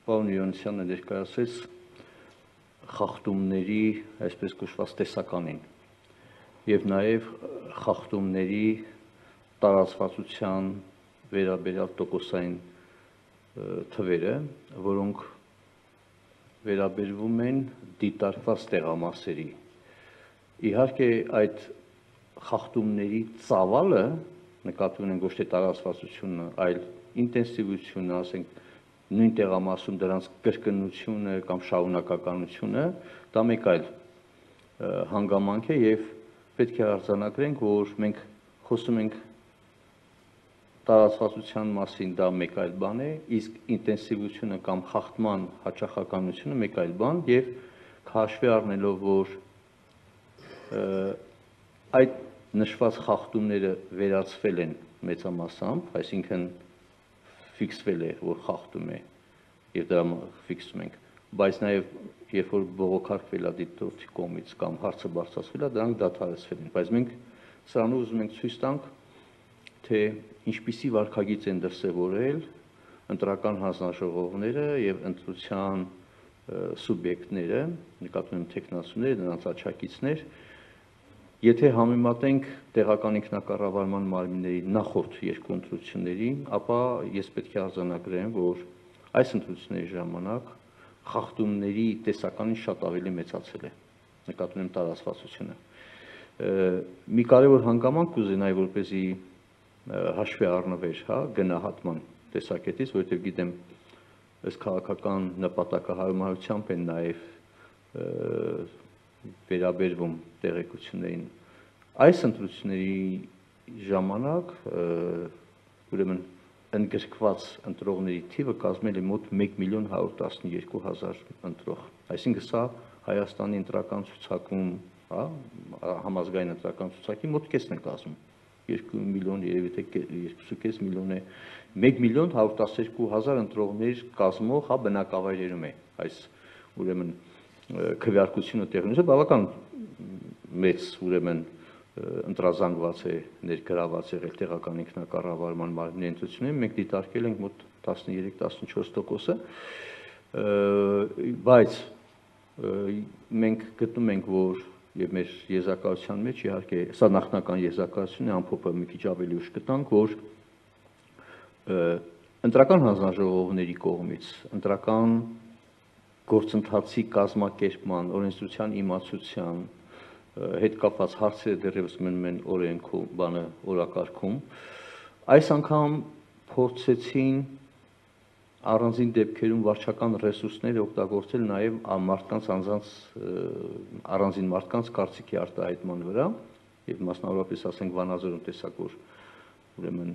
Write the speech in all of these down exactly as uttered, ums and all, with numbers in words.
Պարոն Յոնիսյանը ներկայացրեց խախտումների, այսպես կոչված տեսականին, եւ նաեւ խախտումների տարածվածության վերաբերյալ տոկոսային թվերը, որոնք վերաբերվում են դիտարկված տեղամասերի։ Իհարկե այդ խախտումների ծավալը նկատի ունենք ոչ թե տարածվածությունը, այլ ինտենսիվությունը, ասենք նույն տեղամասում դրանց կրկնությունը կամ շարունակականությունը, դա մեկ այլ հանգամանք է եւ պետք է արձանագրենք, որ մենք խոսում ենք տարածվածության մասին, դա մեկ այլ բան է, իսկ ինտենսիվությունը կամ խախտման հաճախականությունը մեկ այլ բան եւ հաշվի առնելով, որ այդ նշված խախտումները վերացվել են մեծամասամբ, այսինքն ֆիքսվել է, որ խախտում է եւ դրա ֆիքսում ենք, բայց նաեւ երբ որ բողոքարկվել է դիտորդի կողմից կամ հարցը բարձրացվել է, դրանք դադարեցվել են, բայց մենք սրանով ուզում ենք ցույց տանք, թե ինչպիսի վարքագիծ են դրսևորել ընտրական հանձնաժողովները եւ ընտրության սուբյեկտները, նկատի ունեմ տեխնացուները, նրանց աչակիցներ, եթե համեմատենք տեղական ինքնակառավարման մարմինների նախորդ երկու ընտրություններին, ապա ես պետք է արձանագրեմ, որ այս ընտրությունների ժամանակ խախտումների տեսականին շատ ավելի մեծացել է, նկատի ունեմ տարածվածությունը։ Մի կարևոր հանգամանք կուզենայի, որպեսզի հաշվի առնվեր, հա, գնահատման տեսակետից, որովհետև գիտեմ, այս քաղաքական նպատակահարմարությամբ են նաև վերաբերվում տեղեկություններին։ Այս ընտրությունների ժամանակ ուրեմն ընդգրկված ընտրողների թիվը կազմել է մոտ մեկ միլիոն հարյուր տասնյոթ հազար ընտրող։ Այսինքն սա Հայաստանի ընտրական ցուցակում, հա, համազգային ընտրական ցուցակի մոտ կեսն է կազմում։ երկու միլիոն, երևի թե երկու կես միլիոն է, մեկ միլիոն հարյուր տասնյոթ հազար ընտրողներ կազմող, հա, բնակավայրերում է այս ուրեմն քվեարկությունը տեղի ունեցել, բավական մեծ ուրեմն ընտրազանգված է, ներգրաված եղել տեղական ինքնակառավարման մարմինների ընտրություններին, մենք դիտարկել ենք մոտ տասներեք տասնչորս տոկոսը, բայց մենք գտնում ենք, որ եւ մեր եզրակացության մեջ իհարկե սա նախնական եզրակացություն է, ամփոփը մի քիչ ավելի ուշ գտանք, որ ընտրական հանձնաժողովների կողմից ընտրական գործընթացի կազմակերպման, օրենսդրության իմացության հետ կապված հարցերը դեռևս մնում են օրենքում, բանը օրակարգում, այս անգամ փորձեցին առանձին դեպքերում վարչական ռեսուրսները օգտագործել նաև մարդկանց անձանց առանձին մարդկանց կարծիքի արտահայտման վրա եւ մասնավորապես ասենք Վանաձորում տեսակ, որ ուրեմն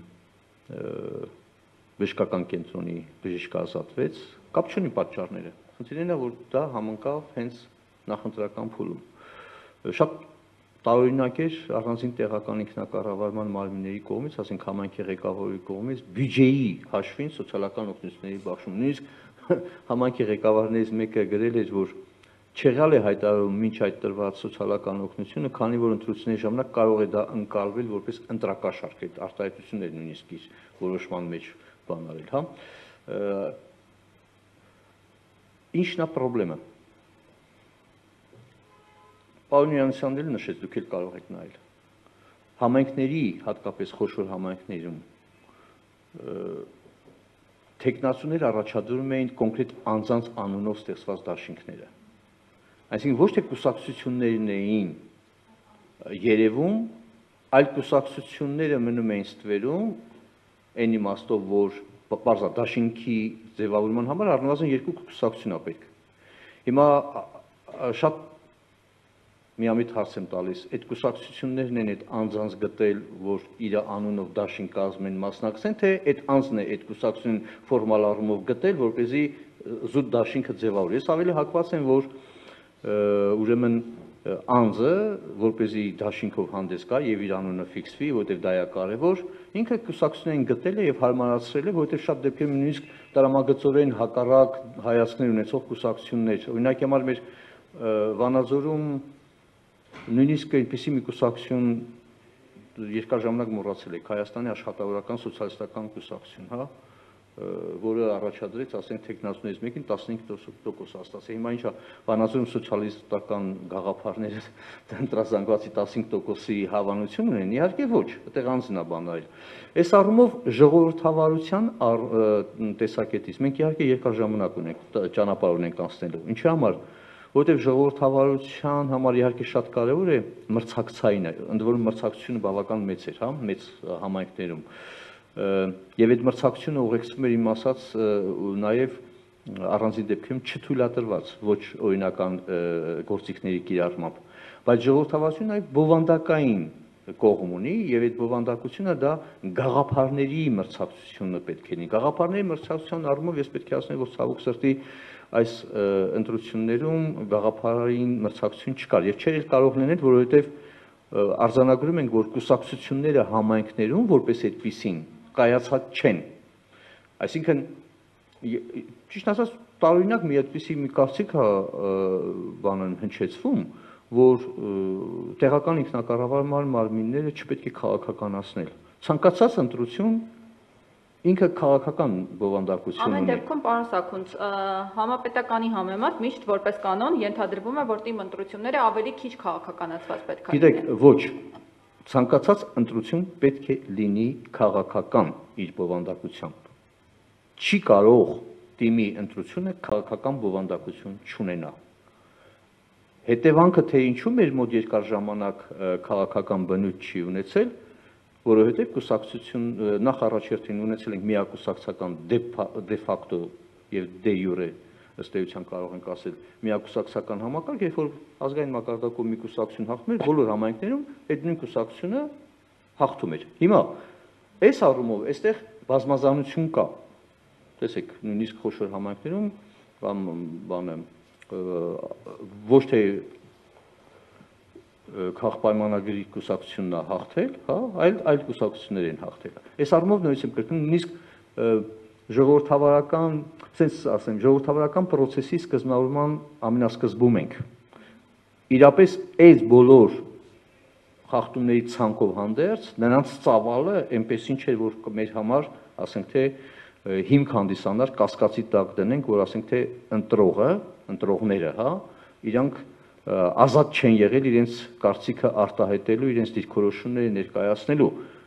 բժշկական կենտրոնի բժիշկը ազատվեց, կապ չունի պատճառները։ Խնդիրն է, որ դա համընկավ հենց նախընտրական փուլում։ Շատ տարօրինակ էր առանձին տեղական ինքնակառավարման մարմինների կողմից, ասենք համայնքի ղեկավարի կողմից բյուջեի հաշվին սոցիալական օգնությունների բաշխում։ Նույնիսկ համայնքի ղեկավարներից մեկը գրել էր, որ չեղյալ է հայտարարում մինչ այդ տրված սոցիալական օգնությունը, քանի որ ընտրությունների ժամանակ կարող է դա ընկալվել որպես ընտրակաշառք, այդ արտահայտություններ նույնիսկ իր որոշման մեջ բան արել, հա։ Ինչն է խնդրեմը։ Պարոն Յանիսյանն էլ նշեց, դուք էլ կարող եք նայել։ Համայնքների, հատկապես խոշոր համայնքներում տեխնացուներ առաջադրում էին կոնկրետ անձանց անունով ստեղծված դաշինքները։ Այսինքն ոչ թե կուսակցություններն էին երևում, այլ կուսակցությունները մնում էին ստվերում, այն իմաստով, որ պարզա դաշինքի ձևավորման համար առնվազն երկու կուսակցություն է պետք։ Հիմա շատ միամիտ հարց եմ տալիս, այդ կուսակցություններն են այդ անձանց գտել, որ իր անունով դաշին կազմեն, մասնակցեն, թե այդ անձն է այդ կուսակցությունն ֆորմալ առումով գտել, որպեսզի զուտ դաշինքը ձևավորի։ Ես ավելի հակված եմ, որ ուրեմն անձը, որպեսզի դաշինքով հանդես գա եւ իր անունը ֆիքսվի, որտեղ դա է կարեւոր, ինքը կուսակցություններին գտել է եւ հարմարացրել է, որտեղ շատ դեպքերում նույնիսկ տրամագծորեն հակառակ հայացքներ ունեցող կուսակցություններ, օրինակ համար մեր Վանաձորում նույնիսկ այնպեսի մի կուսակցություն երկար ժամանակ մոռացել եք, Հայաստանի աշխատավորական սոցիալիստական կուսակցություն, հա, որը առաջադրեց, ասենք, տեխնացուներից մեկին տասնհինգ տոկոս աստացի։ Հիմա ինչա, վանաձորում սոցիալիստական գաղափարները ընտրազանգվածի տասնհինգ տոկոսի հավանություն ունեն, իհարկե ոչ, այդտեղ անձնաբանալ։ Այս առումով ժողովրդավարության տեսակետից մենք իհարկե երկար ժամանակ ունենք, ճանապարհ ունենք անցնելու։ Ինչի համար, որովհետև ժողովրդավարության համար իհարկե շատ կարևոր է մրցակցային, ընդ որում մրցակցությունը բավական մեծ էր, հա, մեծ համայնքներում։ Եվ այդ մրցակցությունը ուղեկցվում էր իմ ասած նաև առանձին դեպքերում չթույլատրված ոչ օրինական գործիքների կիրառմամբ, բայց ժողովրդավարությունը նաև բովանդակային կողմ ունի եւ այդ բովանդակությունը դա գաղափարների մրցակցությունը պետք է լինի։ Գաղափարների մրցակցության առումով ես պետք է ասեմ, որ ցավոք սրտի այս ընտրություններում գաղափարային մրցակցություն չկար եւ չէր կարող լինել, որովհետեւ արձանագրում ենք, որ կուսակցությունները համայնքներում որպես այդպիսին կայացած չեն։ Այսինքն, ճիշտ ասած, տարօրինակ մի այդպիսի մի կարծիք է բանն հնչեցվում, որ տեղական ինքնակառավարման մարմինները չպետք է քաղաքականացնել։ Ցանկացած ընտրություն ինքը քաղաքական բովանդակություն ունի։ Ամեն դեպքում, պարոն Սաքունց, համապետականի համեմատ միշտ որպես կանոն ենթադրվում է, որ թիմ ընտրությունները ավելի քիչ քաղաքականացված պետք է լինեն։ Գիտեք, ոչ, ցանկացած ընտրություն պետք է լինի քաղաքական իր բովանդակությամբ։ Չի կարող թիմի ընտրությունը քաղաքական բովանդակություն չունենա։ Հետևանքը թե ինչու մեր մոտ երկար ժամանակ քաղաքական բնույթ չի ունեցել, որովհետև կուսակցություն նախ առաջերտին ունեցել ենք միակուսակցական դե ֆակտո եւ դե յուրե ըստ էության կարող ենք ասել միակուսակցական համակարգ, երբ որ ազգային մակարդակով մի կուսակցություն հաղթում էր, բոլոր համայնքներում այդ նույն կուսակցությունը հաղթում էր։ Հիմա այս առումով այստեղ բազմազանություն կա։ Տեսեք, նույնիսկ խոշոր համայնքներում կամ բանը ոչ թե քաղաքապայմանագրի կուսակցությունն է հաղթել, հա, այլ այլ կուսակցություններ են հաղթել։ Այս առումով նույնիսկ եմ կրկնում, նույնիսկ ժողովրդավարական, ասենց ասեմ, ժողովրդավարական process-ի սկզբնավորման ամենասկզբում ենք։ Իրապես այս բոլոր խախտումների ցանկով հանդերձ նրանց ծավալը այնպեսին չէր, որ մեր համար, ասենք թե հիմք հանդիսանար կասկածի տակ դնենք, որ ասենք թե ընտրողը, ընտրողները, հա, իրանք ազատ չեն եղել իրենց կարծիքը արտահայտելու, իրենց դիրքորոշումները ներկայացնելու։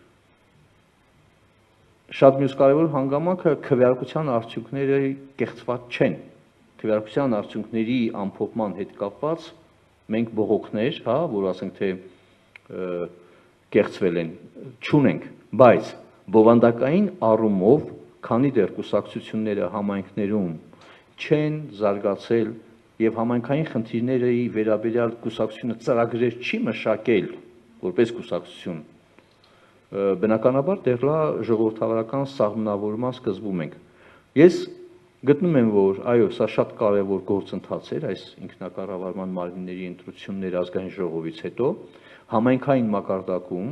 Շատ մյուս կարևոր հանգամանքը քվեարկության արդյունքները կեղծված չեն։ Քվեարկության արդյունքների ամփոփման հետ կապված մենք բողոքներ, հա, որ ասենք թե կեղծվել են, չունենք, բայց բովանդակային առումով, քանի դեռ կուսակցությունները համայնքներում չեն զարգացել եւ համայնքային խնդիրների վերաբերյալ կուսակցությունը ծրագրեր չի մշակել որպես կուսակցություն, բնականաբար դեռ լա ժողովրդավարական սահմանավորման սկզբում ենք։ Ես գտնում եմ, որ այո, սա շատ կարևոր գործընթաց էր, այս ինքնակառավարման մարմինների ընտրություններ ազգային ժողովից հետո, համայնքային մակարդակում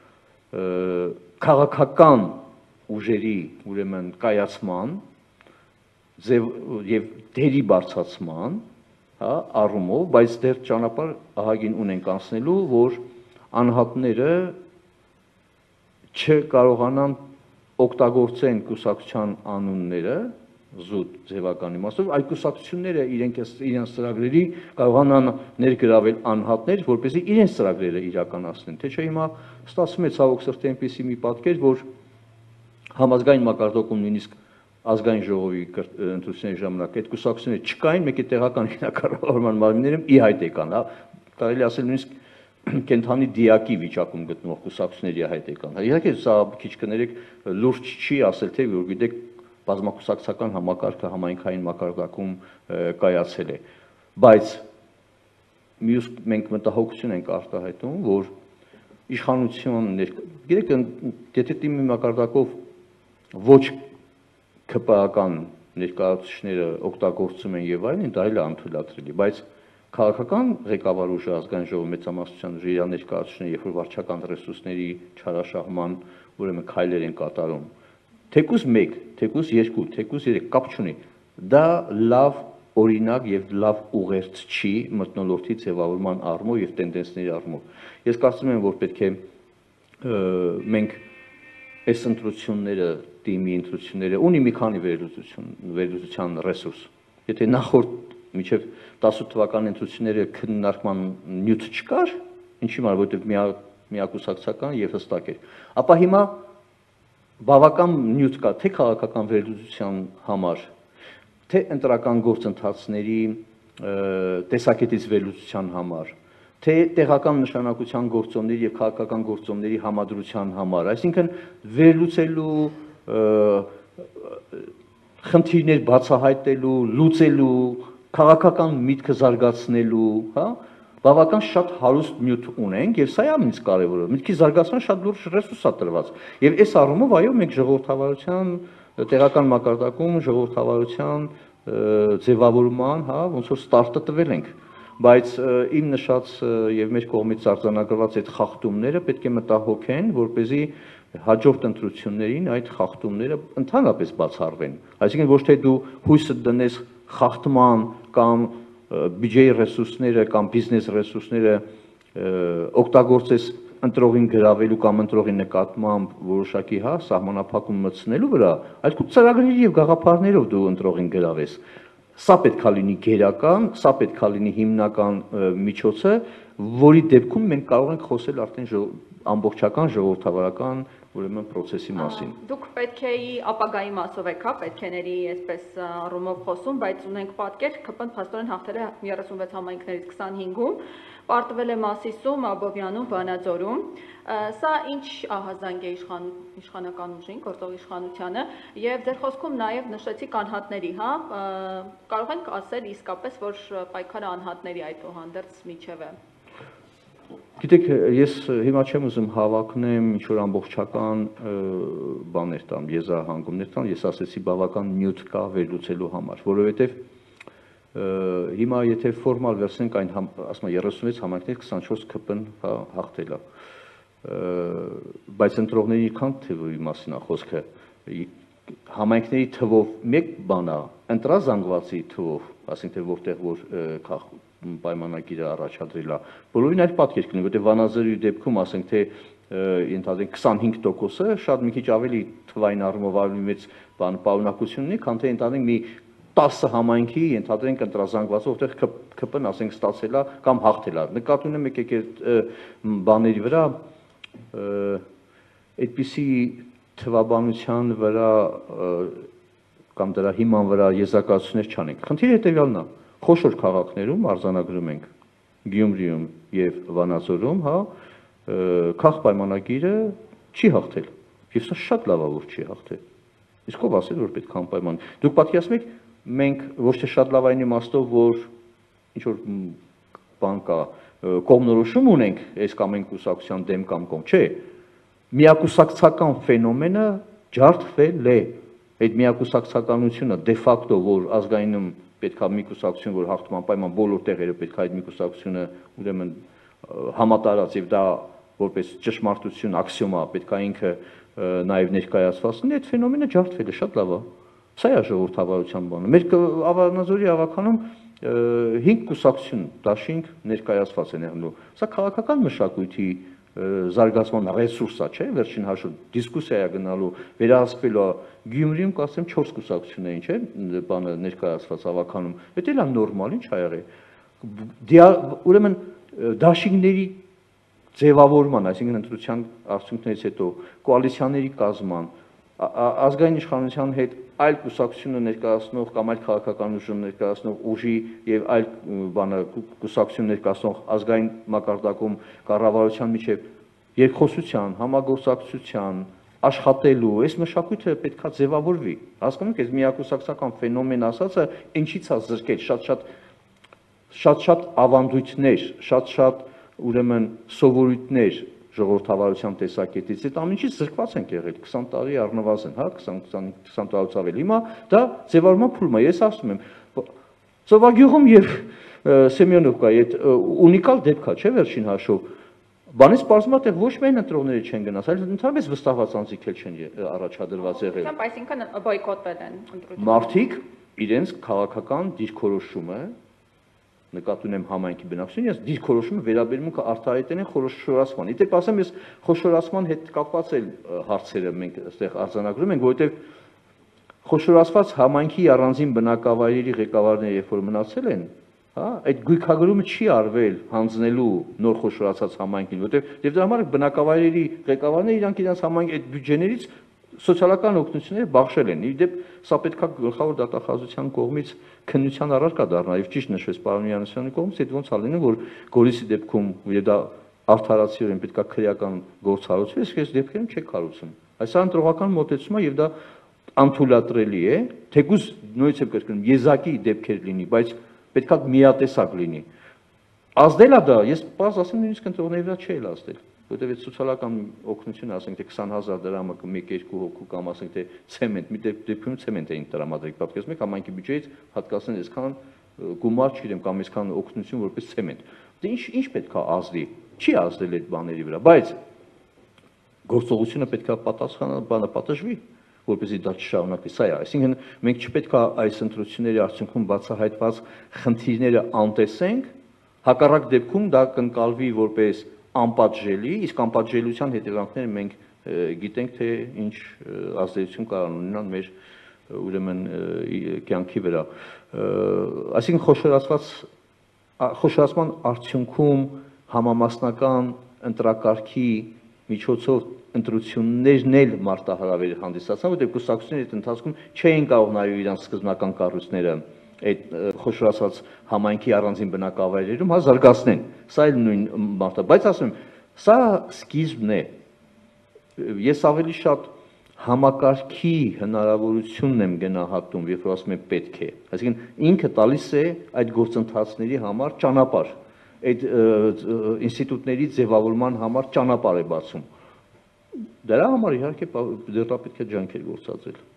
քաղաքական ուժերի, ուրեմն կայացման եւ դերի բարձրացման, հա, առումով, բայց դեռ ճանապարհ ահագին ունենք անցնելու, որ անհատները չկարողանան օգտագործեն կուսակցության անունները զուտ ձևական իմաստով, այլ կուսակցությունները իրենք իրենց ծրագրերի կարողանան ներգրավել անհատներ, որպեսզի իրենց ծրագրերը իրականացնեն։ Թե չէ հիմա ստացվում է ցավոք սրտի այնպիսի մի պատկեր, որ համազգային մակարդակում նույնիսկ ազգային ժողովի ընտրությունների ժամանակ այդ կուսակցությունները չկային, մեկ է տեղական ինքնակառավարման մարմիններում ի հայտ եկան, հա, կարելի ասել նույնիսկ կենթանի դիակի վիճակում գտնվող կուսակցությունների հայտ եկան։ Իհարկե սա քիչ կներեք լուրջ չի ասել, թե որ գիտեք բազմակուսակցական համակարգը համայնքային մակարդակում կայացել է, բայց մյուս մենք մտահոգություն ենք արտահայտում, որ իշխանություն, գիտեք, եթե թիմի մակարդակով ոչ քպական ներկայացուցիչները օգտագործում են եւ այլն, դա էլ է անթույլատրելի, բայց քաղաքական ղեկավար ուժը ազգային ժողովի մեծամասնության ուժը իր ներկայացուցիչները, երբ որ վարչական ռեսուրսների չարաշահման ուրեմն քայլեր են կատարում, թեկուզ մեկ, թեկուզ երկու, թեկուզ երեք կապ չունի, դա լավ օրինակ եւ լավ ուղերձ չի մթնոլորտի ձևավորման առումով եւ տենդենսների առումով։ Ես կարծում եմ, որ պետք է մենք այս ընտրությունները դիմի ընտրությունները, ունի մի քանի վերլուծություն, վերլուծության ռեսուրս։ Եթե նախորդ միջև տասը թվականի ընտրությունները քննարկման նյութ չկար, ինչի համար, որովհետև միակուսակցական եւ հստակ էր։ Ապա հիմա բավական նյութ կա թե քաղաքական վերլուծության համար, թե ընտրական գործընթացների տեսակետից վերլուծության համար, թե տեղական նշանակության գործոնների եւ քաղաքական գործոնների համադրության համար, այսինքն վերլուծելու, խնդիրներ բացահայտելու, լուծելու, քաղաքական միտքը զարգացնելու, հա, բավական շատ հարուստ նյութ ունենք եւ սա է ամենից կարեւորը։ Միտքի զարգացման շատ լուրջ ռեսուրս է տրված։ Եվ այս առումով այո, մենք ժողովրդավարության տեղական մակարդակում ժողովրդավարության ձևավորման, հա, ոնց որ ստարտը տվել ենք, բայց իմ նշած եւ մեր կողմից արձանագրված այդ խախտումները պետք է մտահոգեն, որպեսզի հաջորդ ընտրություններին այդ խախտումները ընդհանրապես բացառվեն։ Այսինքն ոչ թե դու հույսը դնես խախտման կամ բյուջեի ռեսուրսները կամ բիզնես ռեսուրսները օգտագործես ընտրողին գրավելու կամ ընտրողի նկատմամբ որոշակի, հա, սահմանափակում մտցնելու վրա, այլ քո ծրագրերի եւ գաղափարներով դու ընտրողին գրավես։ Սա պետք է լինի գերական, սա պետք է լինի հիմնական միջոցը, որի դեպքում մենք կարող ենք խոսել արդեն ամբողջական ժողովրդավարական ուրեմն process-ի մասին։ Դուք պետքեի ապագայի մասով եք, հա, պետքեների այսպես առումով խոսում, բայց ունենք պատկեր, ՔՊ-ն փաստորեն հաղթել է երեսունվեց համայնքներից քսանհինգում, պարտվել է Մասիսում, Աբովյանում, Վանաձորում։ Սա ինչ ահազանգ է իշխանական ուժին, գործող իշխանությանը, եւ ձեր խոսքում նաեւ նշեցիք անհատների, հա, կարող ենք ասել իսկապես, որ պայքարը անհատների այդուհանդերձ միջև է։ Գիտեք, ես հիմա չեմ ուզում հավակնեմ ինչ-որ ամբողջական բաներ տամ, եզրահանգումներ տամ, ես ասեցի բավական նյութ կա վերլուծելու համար, որովհետև հիմա եթե ֆորմալ վերցնենք այն, ասում եմ, երեսունվեց համայնքներ քսանչորս ՔՊ-ն հաղթել է, բայց ընտրողների քան թվի մասին է խոսքը, համայնքների թվով մեկ բան է, ընտրազանգվածի թվով, ասենք թե որտեղ որ պայմանագիրը առաջադրել է, բոլորին այլ պատկեր կլինի, որտեղ Վանաձորի դեպքում ասենք թե ենթադրենք քսանհինգ տոկոսը շատ մի քիչ ավելի թվային առումով ավելի մեծ բան պարունակություն ունի, քան թե ենթադրենք մի տասը համայնքի ենթադրենք ընտրազանգվածը, որտեղ ՔՊ-ն ասենք ստացել է կամ հաղթել է։ Նկատի ունեմ եկեք այդ բաների վրա այդպիսի թվաբանության վրա կամ դրա հիման վրա եզրակացություններ չանենք։ Խնդիրը հետևյալն է, խոշոր քաղաքներում արձանագրում ենք Գյումրիում եւ Վանաձորում, հա, քաղաք պայմանագիրը չի հաղթել։ Եվ սա շատ լավ է, որ չի հաղթել։ Իսկ ով ասել, որ պետք է անպայման։ Դուք պատկերացնում եք, մենք ոչ թե շատ լավ այն իմաստով, որ ինչ որ բան կա, կողմնորոշում ունենք այս կամ այն կուսակցության դեմ կամ կողմ, չէ։ Միակուսակցական ֆենոմենը ջարդվել է։ Այդ միակուսակցականությունը դե ֆակտո, որ ազգայինում պետք է մի կուսակցություն, որ հաղթում անպայման բոլոր տեղերը պետք է այդ մի կուսակցությունը ուրեմն համատարած եւ դա որպես ճշմարտություն աքսիոմ է, պետք է ինքը նաեւ ներկայացված լինի, այդ ֆենոմենը ջարդվել է, շատ լավ է։ Սա է ժողովրդավարության բանը։ Մեր Վանաձորի ավականում հինգ կուսակցություն դաշինք ներկայացված են եղնելու։ Սա քաղաքական մշակույթի զարգացման ռեսուրս է, չէ՞, վերջին հաշվով դիսկուսիա է գնալու, վերահսկվելու է։ Գյումրիում կասեմ չորս կուսակցություն էին, չէ՞, բանը ներկայացված ավականում։ Դա էլ է նորմալ, ինչ ա եղել։ Ուրեմն դաշինքների ձևավորման, այսինքն ընտրության արդյունքներից հետո կոալիցիաների կազման, ազգային իշխանության հետ այլ կուսակցությունը ներկայացնող կամ այլ քաղաքական ուժ ներկայացնող ուժի եւ այլ բանը կուսակցություն ներկայացնող ազգային մակարդակում կառավարության միջև երկխոսության, համագործակցության, աշխատելու, այս մշակույթը պետքա ձևավորվի։ Հասկանում եք, այս միակուսակցական ֆենոմեն ասածը ինչից է զրկել, շատ-շատ շատ-շատ ավանդույթներ, շատ-շատ ուրեմն սովորույթներ ժողովրդավարության տեսակետից, այդ ամենից զրկված ենք եղել քսան տարի առնվազն, հա, քսան տարուց ավել։ Հիմա դա ձևավորման փուլում է, ես ասում եմ, Ծովագյուղում եւ Սեմյոնովկայի այդ ունիկալ դեպք է, չէ՞, վերջին հաշվով։ Բանից պարզվում է, թե ոչ միայն ընտրողները չեն գնաց, այլ ընդհանրապես վստահված անձիկ էլ չեն առաջադրված եղել։ Այսինքն բոյկոտվել են ընտրությունները։ Մարդիկ իրենց քաղաքական դիրքորոշումը նկատի ունեմ համայնքի բնակչություն, ես դիրքորոշումը վերաբերում եմ արտահայտեն են խոշորացման։ Իդեպ ասեմ, ես խոշորացման հետ կապված էլ հարցերը մենք այստեղ արձանագրում ենք, որովհետև խոշորացված համայնքի առանձին բնակավայրերի ղեկավարները երբ որ մնացել են, հա, այդ գույքագրումը չի արվել հանձնելու նոր խոշորացած համայնքին, որովհետև եւ դրա համար բնակավայրերի ղեկավարները իրանք իրենց համայնքի այդ բյուջեներից սոցիալական օգնությունները բաշխել են։ Իդեպ սա պետքա գլխավոր դատախազության կողմից քննության առարկա դառնա եւ ճիշտ նշվեց պարոն Յանուսյանի կողմից, այդ ոնց ալինը, որ Գորիսի դեպքում եւ դա արդարացիորեն պետքա քրեական գործ հարուցվի, իսկ այս դեպքերում չեք հարուցում։ Այս անտրողական մոտեցումը եւ դա անթույլատրելի է, թեկուզ նույնիսկ եմ կրկնում, եզակի դեպքեր լինի, բայց պետքա միատեսակ լինի։ Ազդել է դա, ես պարզ ասեմ, նույնիսկ ընտրողների վրա չէ էլ ազդել, որտեղ այդ սոցիալական օգնությունը, ասենք թե քսան հազար դրամը մեկ երկու հոգու կամ ասենք թե ցեմենտ, մի դեպքում ցեմենտ էին տրամադրել, պատկերացնում եք, համայնքի բյուջեից հատկացնել այսքան գումար, չգիտեմ, կամ այսքան օգնություն որպես ցեմենտ։ Դե ինչ ինչ պետքա ազդի։ Չի ազդել այդ բաների վրա, բայց գործողությունը պետքա պատասխանաբար պատժվի, որպեսզի դա չշարունակվի։ Սա է, այսինքն մենք չպետք է այս ընտրությունների արդյունքում բացահայտված խնդիրները անտեսենք, հակառակ դեպքում դա կընկալվի որպես անպատժելի, իսկ անպատժելիության հետևանքները մենք գիտենք, թե ինչ ազդեցություն կարող ունենան մեր ուրեմն կյանքի վրա։ Այսինքն խոշորացված խոշորացման արդյունքում համամասնական ընտրակարգի միջոցով ընտրություններն էլ մարտահրավեր հանդիսացան, որտեղ կուսակցությունների այդ ընթացքում չէին կարող նաև իրանց սկզբնական կառույցները այդ խոշորացված համայնքի առանձին բնակավայրերում հա զարգացնեն։ Սա էլ նույն մարտա, բայց ասում եմ, սա սկիզբն է։ Ես ավելի շատ համակարգի հնարավորությունն եմ գնահատում, երբ որ ասում եմ պետք է։ Այսինքն ինքը տալիս է այդ գործընթացների համար ճանապարհ, այդ ինստիտուտների ձևավորման համար ճանապարհ է բացում։ Դրա համար իհարկե դեռ պետք է ջանքեր գործածել։